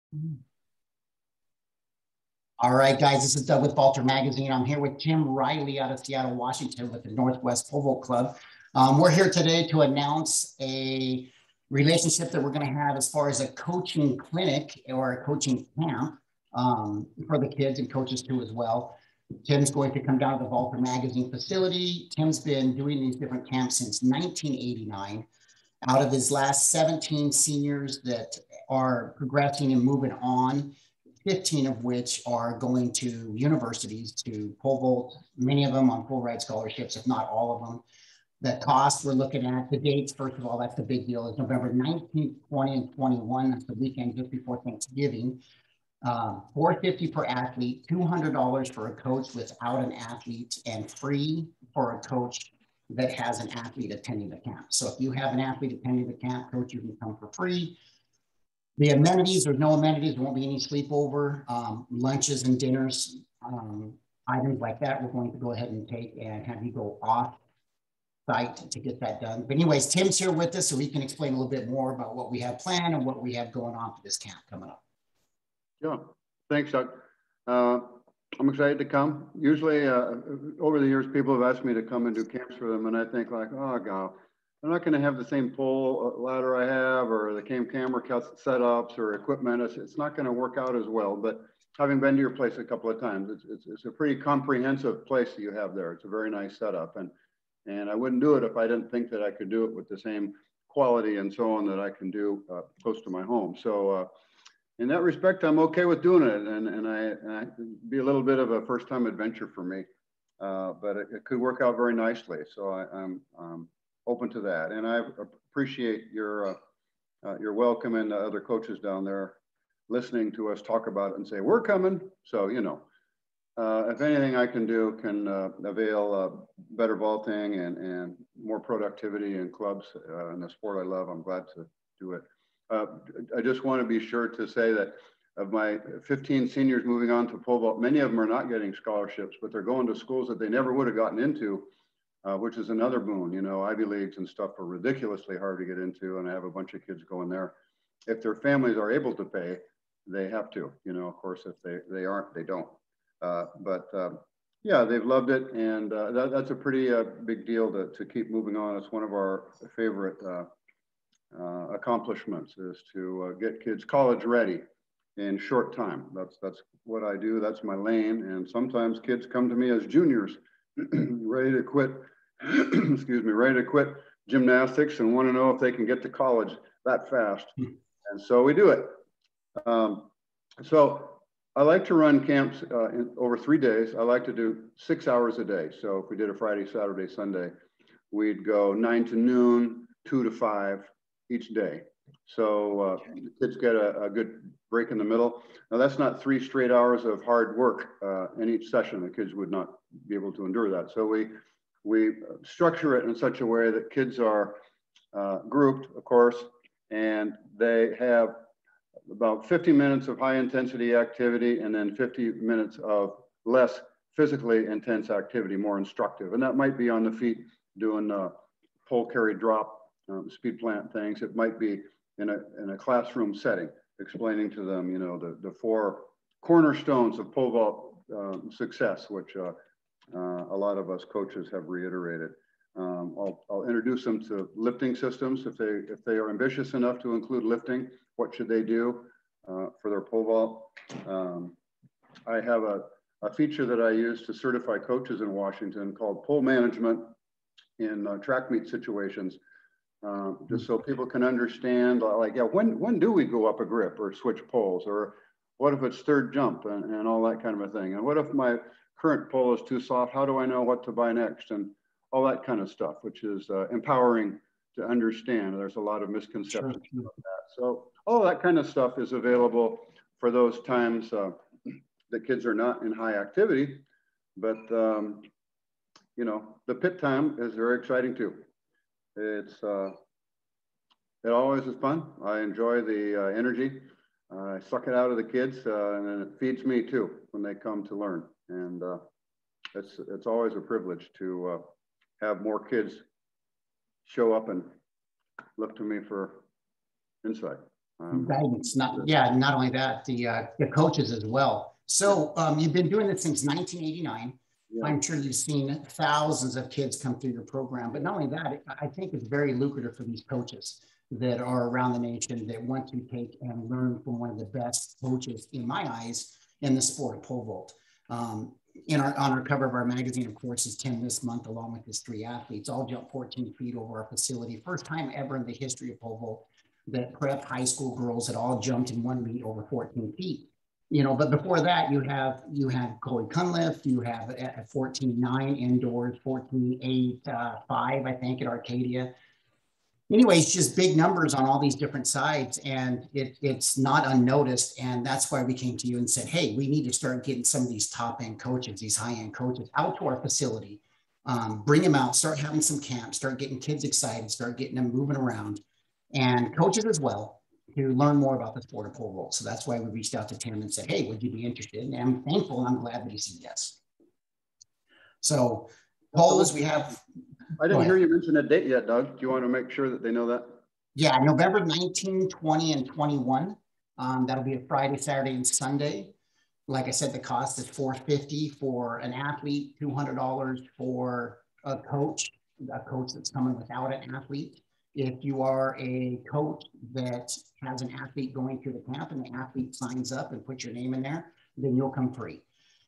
All right, guys, this is Doug with Vaulter Magazine. I'm here with Tim Reilly out of Seattle, Washington with the Northwest Pole Vault Club. We're here today to announce a relationship that we're going to have as far as a coaching clinic or a coaching camp for the kids and coaches too as well. Tim's going to come down to the Vaulter Magazine facility. Tim's been doing these different camps since 1989. Out of his last 17 seniors that are progressing and moving on, 15 of which are going to universities to pole vault, many of them on full ride scholarships, if not all of them. The cost we're looking at, the dates, first of all, that's the big deal, is November 19th, 20, and 21. That's the weekend just before Thanksgiving. $450 per athlete, $200 for a coach without an athlete, and free for a coach that has an athlete attending the camp. So if you have an athlete attending the camp, coach, you can come for free. The amenities, there's no amenities, there won't be any sleepover, lunches and dinners, items like that. We're going to go ahead and take and have you go off site to get that done. But anyways, Tim's here with us so he can explain a little bit more about what we have planned and what we have going on for this camp coming up. Yeah, thanks, Doug. I'm excited to come. Usually over the years, people have asked me to come and do camps for them, and I think like, oh God, I'm not going to have the same pole ladder I have, or the camera setups or equipment. It's not going to work out as well. But having been to your place a couple of times, it's a pretty comprehensive place that you have there. It's a very nice setup, and I wouldn't do it if I didn't think that I could do it with the same quality and so on that I can do close to my home. So in that respect, I'm okay with doing it, and I be a little bit of a first-time adventure for me, but it could work out very nicely. So I'm open to that, and I appreciate your welcome and the other coaches down there listening to us talk about it and say we're coming. So you know, if anything I can do can avail better vaulting and more productivity in clubs in the sport I love, I'm glad to do it. I just want to be sure to say that of my 15 seniors moving on to pole vault, many of them are not getting scholarships, but they're going to schools that they never would have gotten into, which is another boon. You know, Ivy Leagues and stuff are ridiculously hard to get into, and I have a bunch of kids going there. If their families are able to pay, they have to. You know, of course, if they aren't, they don't. Yeah, they've loved it, and that's a pretty big deal to keep moving on. It's one of our favorite accomplishments, is to get kids college ready in short time. That's what I do. That's my lane. And sometimes kids come to me as juniors, ready to quit. Excuse me, ready to quit gymnastics and want to know if they can get to college that fast. And so we do it. So I like to run camps over 3 days. I like to do 6 hours a day. So if we did a Friday, Saturday, Sunday, we'd go 9 to noon, 2 to 5 each day. So the kids get a good break in the middle. Now that's not 3 straight hours of hard work in each session. The kids would not be able to endure that. So we structure it in such a way that kids are grouped, of course, and they have about 50 minutes of high intensity activity and then 50 minutes of less physically intense activity, more instructive. And that might be on the feet doing pole carry drop, speed plant things. It might be in a classroom setting, explaining to them, you know, the 4 cornerstones of pole vault success, which a lot of us coaches have reiterated. I'll introduce them to lifting systems. If they are ambitious enough to include lifting, what should they do for their pole vault? I have a feature that I use to certify coaches in Washington called pole management in track meet situations. Just so people can understand, like, yeah, when do we go up a grip or switch poles, or what if it's third jump and all that kind of a thing, and what if my current pole is too soft? How do I know what to buy next, and all that kind of stuff, which is empowering to understand. There's a lot of misconceptions about that. So all that kind of stuff is available for those times that kids are not in high activity, but you know, the pit time is very exciting too. It always is fun. I enjoy the energy. I suck it out of the kids, and then it feeds me too when they come to learn. And it's always a privilege to have more kids show up and look to me for insight. Guidance, not only that, the coaches as well. So you've been doing this since 1989. Yeah. I'm sure you've seen thousands of kids come through your program, but not only that, I think it's very lucrative for these coaches that are around the nation that want to take and learn from one of the best coaches, in my eyes, in the sport of pole vault. On our cover of our magazine, of course, is Tim this month, along with his 3 athletes, all jumped 14 feet over our facility. First time ever in the history of pole vault that prep high school girls had all jumped in one meet over 14 feet. But before that, you have Chloe Cunliffe, you have at 14.9 indoors, 14.8, 5, I think, at Arcadia. Anyways, just big numbers on all these different sides, and it's not unnoticed. And that's why we came to you and said, hey, we need to start getting some of these top-end coaches, these high-end coaches out to our facility, bring them out, start having some camps, start getting kids excited, start getting them moving around, and coaches as well, to learn more about the sport of pole vault. So that's why we reached out to Tim and said, hey, would you be interested? And I'm thankful and I'm glad that he said yes. So poles, we have... I didn't hear you mention a date yet, Doug. Do you want to make sure that they know that? Yeah, November 19, 20, and 21. That'll be a Friday, Saturday, and Sunday. Like I said, the cost is $450 for an athlete, $200 for a coach that's coming without an athlete. If you are a coach that has an athlete going through the camp and the athlete signs up and puts your name in there, then you'll come free.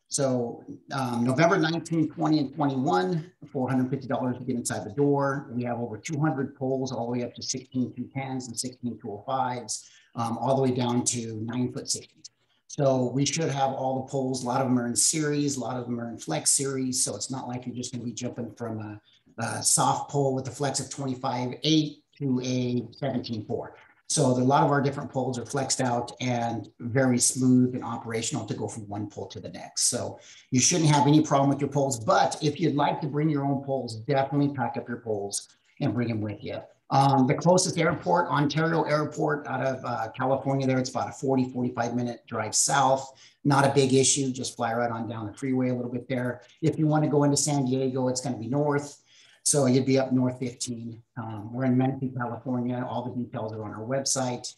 So November 19, 20, and 21, $450 to get inside the door. We have over 200 poles all the way up to 16 210s and 16 205s, all the way down to 9-foot 60s. So we should have all the poles. A lot of them are in series, a lot of them are in flex series. So it's not like you're just going to be jumping from a soft pole with a flex of 25.8 to a 17.4. So a lot of our different poles are flexed out and very smooth and operational to go from one pole to the next. So you shouldn't have any problem with your poles, but if you'd like to bring your own poles, definitely pack up your poles and bring them with you. The closest airport, Ontario Airport out of California there, it's about a 45 minute drive south. Not a big issue, just fly right on down the freeway a little bit there. If you want to go into San Diego, it's going to be north. So you'd be up north 15. We're in Menifee, California. All the details are on our website.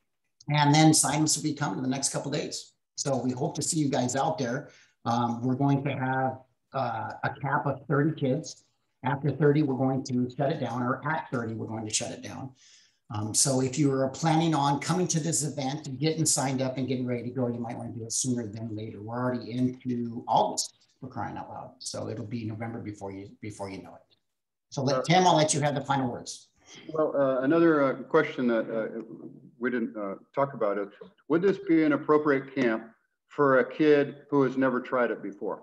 And then sign-ups will be coming in the next couple of days. So we hope to see you guys out there. We're going to have a cap of 30 kids. After 30, we're going to shut it down, or at 30, we're going to shut it down. So if you are planning on coming to this event, getting signed up and getting ready to go, you might want to do it sooner than later. We're already into August, for crying out loud. So it'll be November before you know it. So Tim, I'll let you have the final words. Well, another question that we didn't talk about is, would this be an appropriate camp for a kid who has never tried it before?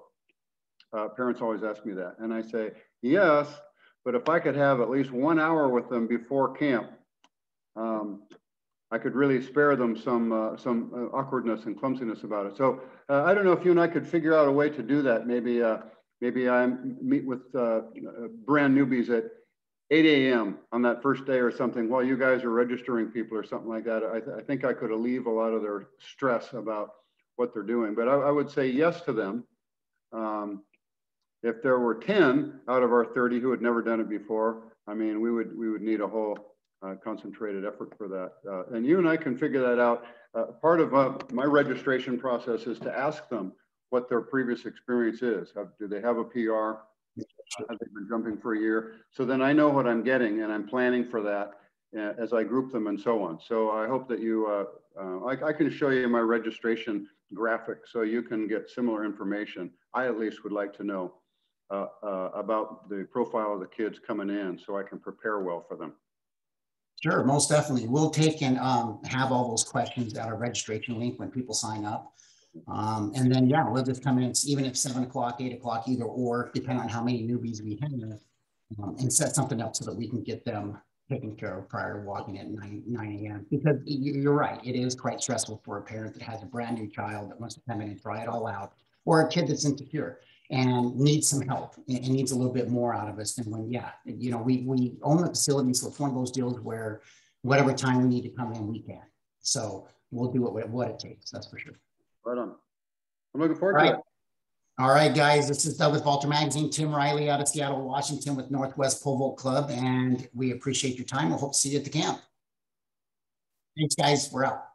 Parents always ask me that. And I say, yes, but if I could have at least 1 hour with them before camp, I could really spare them some awkwardness and clumsiness about it. So I don't know if you and I could figure out a way to do that. Maybe I meet with brand newbies at 8 a.m. on that first day or something while you guys are registering people or something like that. I think I could alleviate a lot of their stress about what they're doing. But I would say yes to them. If there were 10 out of our 30 who had never done it before, I mean, we would need a whole concentrated effort for that. And you and I can figure that out. Part of my registration process is to ask them what their previous experience is. Do they have a PR? Have they been jumping for a year? So then I know what I'm getting, and I'm planning for that as I group them and so on. So I hope that you, I can show you my registration graphic so you can get similar information. I at least would like to know about the profile of the kids coming in so I can prepare well for them. Sure, most definitely. We'll take and have all those questions at our registration link when people sign up. And then, yeah, we'll just come in, even at 7 o'clock, 8 o'clock, either or, depending on how many newbies we have, and set something up so that we can get them taken care of prior to walking at 9 a.m. Because you're right, it is quite stressful for a parent that has a brand new child that wants to come in and try it all out, or a kid that's insecure and needs some help and needs a little bit more out of us than when, yeah, we own the facility, so it's one of those deals where whatever time we need to come in, we can. So we'll do it what it takes, that's for sure. Right on. I'm looking forward to it. All right, guys, this is Doug with Vaulter Magazine, Tim Reilly out of Seattle, Washington with Northwest Pole Vault Club, and we appreciate your time. We'll hope to see you at the camp. Thanks, guys. We're out.